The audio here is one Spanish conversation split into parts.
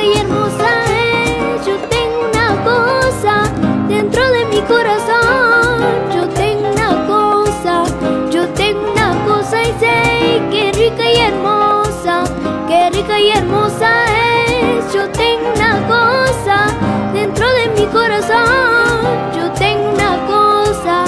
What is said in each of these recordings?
y hermosa es. Yo tengo una cosa dentro de mi corazón. Yo tengo una cosa, yo tengo una cosa y sé que rica y hermosa, que rica y hermosa es. Yo tengo una cosa dentro de mi corazón. Yo tengo una cosa.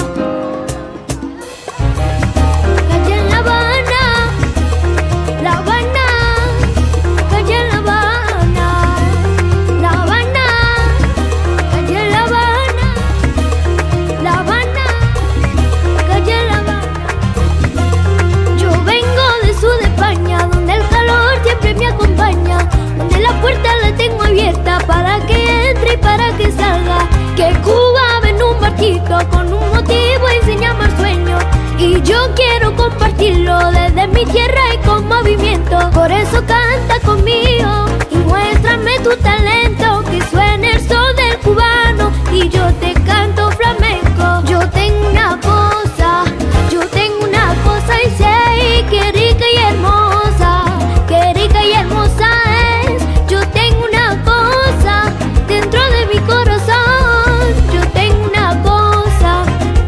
Calle en La Habana, La Habana, calle en La Habana, La Habana, calle en La Habana, La Habana, calle en La Habana. Yo vengo del sur de España, donde el calor siempre me acompaña, donde la puerta la tengo abierta para que entre y para que salga. Que Cuba ven un barquito con un motivo y sin llamar sueño, y yo quiero compartirlo desde mi tierra y con movimiento. Por eso canta conmigo y muéstrame tu talento, que suene el son del cubano y yo te canto flamenco. Yo tengo una cosa, yo tengo una cosa y sé que rica y hermosa, que rica y hermosa es. Yo tengo una cosa dentro de mi corazón. Yo tengo una cosa,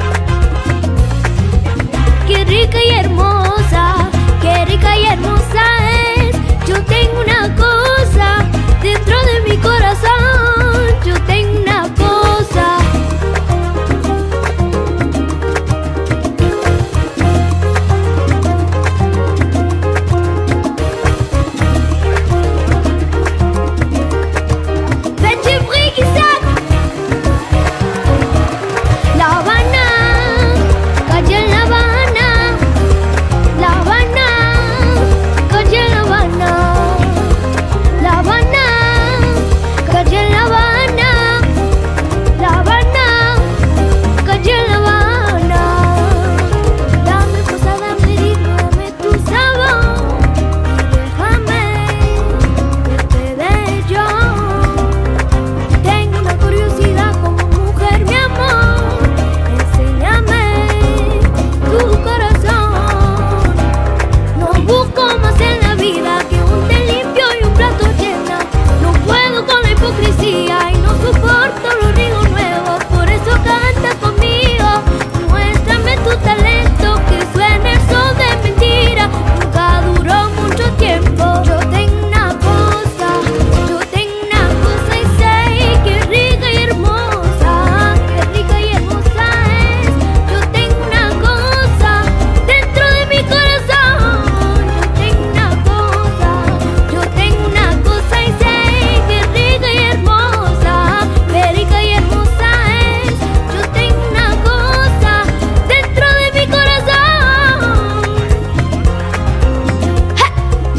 que rica y hermosa, que rica y hermosa es. Yo tengo una cosa dentro de mi corazón. Yo tengo una cosa. Petit Briquisac, La Habana, calle en La Habana, La Habana, calle en La Habana, La Habana, calle en La Habana, La Habana, calle en La Habana. Dame cosa, dame ritmo, dame tu sabor y déjame verte bello. Tengo una curiosidad como mujer, mi amor, enséñame tu corazón. No busco más en la vida que un té limpio y un plato lleno. No puedo con la hipocresía y no soporto los ríos nuevos. Por eso canta conmigo, muéstrame tu talento, que suene el son de mentira. Nunca duró mucho tiempo. Yo tengo una cosa, yo tengo una cosa y sé que rica y hermosa, que rica y hermosa es. Yo tengo una cosa dentro de mi corazón. Yo tengo una cosa, yo tengo una cosa y sé que rica y hermosa, que rica y hermosa es. Yo tengo una cosa dentro de mi corazón. ¡Ja!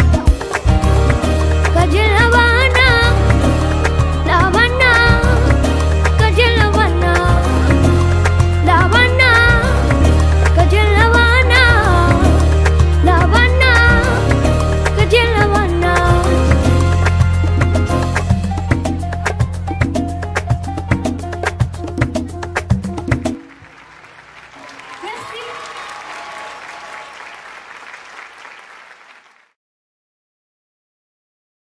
Calle en La Habana, La Habana, calle en La Habana, La Habana, calle en La Habana, La Habana, calle en La Habana. Merci.